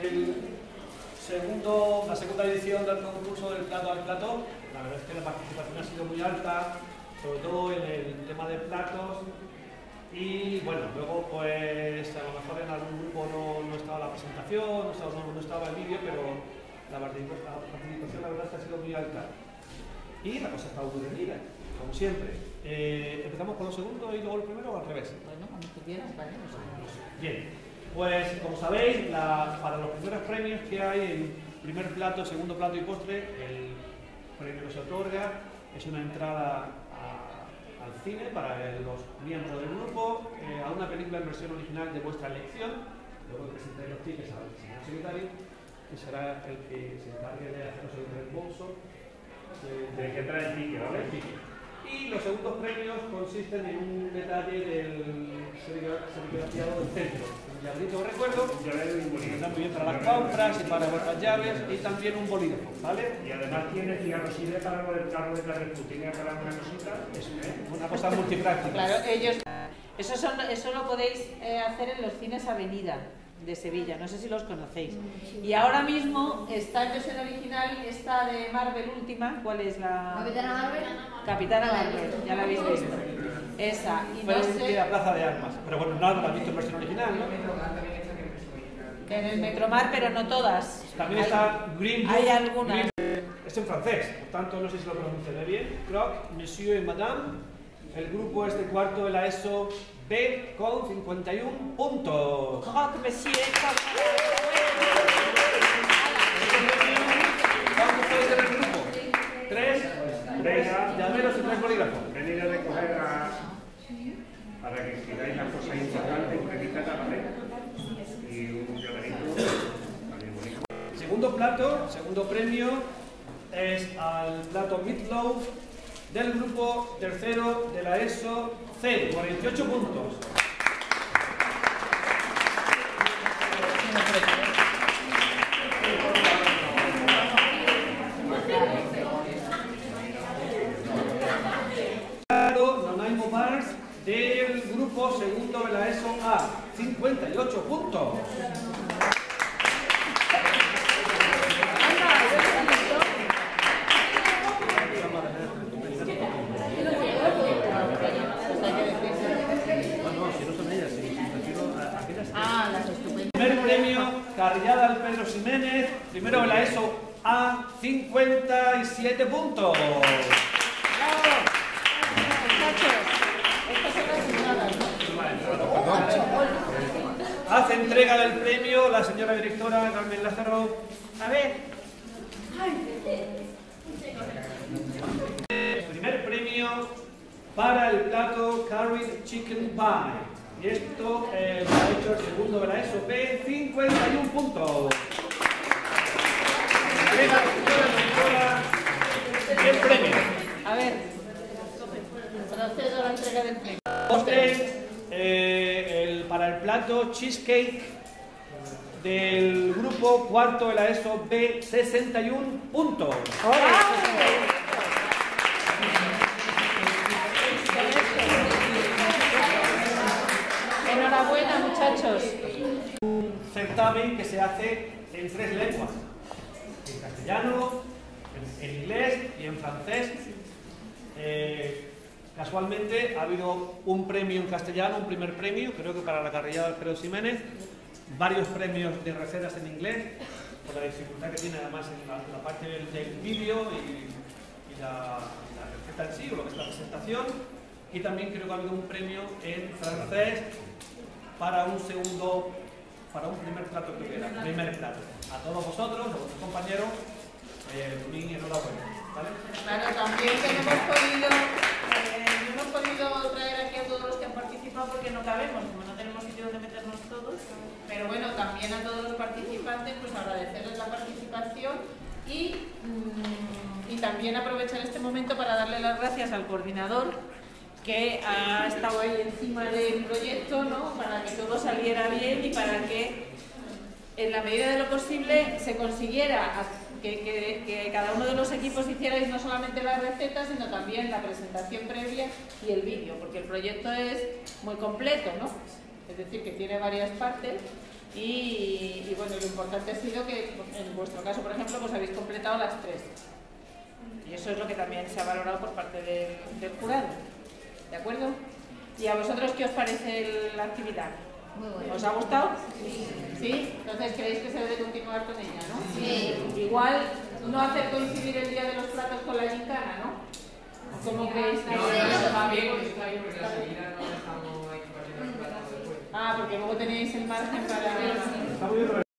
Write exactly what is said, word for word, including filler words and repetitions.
el segundo, la segunda edición del concurso del plato al plato. La verdad es que la participación ha sido muy alta, sobre todo en el tema de platos. Y bueno, luego pues a lo mejor en algún grupo no, no estaba la presentación, no estaba, no, no estaba el vídeo, pero la participación, la participación la verdad es que ha sido muy alta. Y la cosa ha estado muy reñida, como siempre. Eh, ¿Empezamos con lo segundo y luego el primero o al revés? Bueno, como tú quieras, vale. Bien, pues como sabéis, la, para los primeros premios que hay, el primer plato, segundo plato y postre, el premio que se otorga es una entrada a, al cine para el, los miembros del grupo, eh, a una película en versión original de vuestra elección. Luego presentáis los tickets al señor secretario, que será el que se encargue de haceros el reembolso. De que trae el ticket, ¿vale? Y los segundos premios consisten en un detalle del serigrafiado del centro. Un llaverito de recuerdo, que está muy bien para las compras y para vuestras llaves, y también un bolígrafo, ¿vale? Y además tiene cigarroside para lo del carro de Carrefour. ¿Tiene para una cosita? Es una cosa multipráctica. Claro, ellos... Eso, son, eso lo podéis eh, hacer en los cines Avenida de Sevilla, no sé si los conocéis. Y ahora mismo está en versión original esta de Marvel última, ¿cuál es la...? Capitana Marvel. Capitana Marvel, ya la habéis visto. Esa, y Fue no en sé... la Plaza de Armas, pero bueno, no la has visto en versión original, ¿no? En el Metromar, pero no todas. También hay, está Green Book. Hay algunas. Green, es en francés, por tanto no sé si lo pronunciaré bien. Croc, Monsieur y Madame. El grupo es de cuarto de la ESO B con cincuenta y uno puntos. Croc, Monsieur, Croc. ¿Cuántos podéis en el grupo? ¿Tres? Venga, Llaveros y tres bolígrafos. venid a recoger a... para que sigáis las cosas importantes, una etiqueta, ¿vale? Y un llaverito también bonito. Segundo plato, segundo premio, es al plato Meatloaf del grupo tercero de la ESO C, cuarenta y ocho puntos. Nanaimo Bars del grupo segundo de la ESO A, cincuenta y ocho puntos. Primer premio, carrillada al Pedro Ximénez, primero de la ESO A, cincuenta y siete puntos. Hace entrega del premio la señora directora Carmen Lázaro. A ver. Primer premio para el plato Curried Chicken Pie. Y esto eh, lo ha hecho el segundo de la ESO B, cincuenta y uno puntos. El premio. A ver, procedo a la entrega del premio. Postre, eh, el, para el plato Cheesecake del grupo cuarto de la ESO B, sesenta y uno puntos. Enhorabuena, muchachos. Un certamen que se hace en tres lenguas, en castellano, en, en inglés y en francés. Eh, casualmente ha habido un premio en castellano, un primer premio, creo que para la carrillada de Alfredo Ximénez, varios premios de recetas en inglés, por la dificultad que tiene además en la, la parte del, del vídeo y, y la, la receta en sí, o lo que es la presentación, y también creo que ha habido un premio en francés para un segundo, para un primer plato que hubiera, primer plato. A todos vosotros, a vuestros compañeros, eh, mi enhorabuena, ¿vale? Claro, también que no hemos podido, eh, no hemos podido traer aquí a todos los que han participado porque no cabemos, como no tenemos sitio donde meternos todos, pero bueno, también a todos los participantes, pues agradecerles la participación y, mmm, y también aprovechar este momento para darle las gracias al coordinador que ha estado ahí encima del proyecto, ¿no? Para que todo saliera bien y para que en la medida de lo posible se consiguiera que, que, que cada uno de los equipos hicierais no solamente las recetas, sino también la presentación previa y el vídeo, porque el proyecto es muy completo, ¿no? Es decir, que tiene varias partes Y, y bueno, lo importante ha sido que en vuestro caso, por ejemplo, pues habéis completado las tres. Y eso es lo que también se ha valorado por parte del, del jurado. ¿De acuerdo? ¿Y a vosotros qué os parece el- la actividad? Muy bueno. ¿Os ha gustado? Sí. ¿Sí? Entonces creéis que se debe continuar con ella, ¿no? Sí. Igual no hacer coincidir el día de los platos con la gincana, ¿no? ¿Cómo creéis que No, no, se- está bien, está bien, porque la seguida no estamos ahí compartiendo los platos después. Ah, porque luego tenéis el margen para... Está muy bien.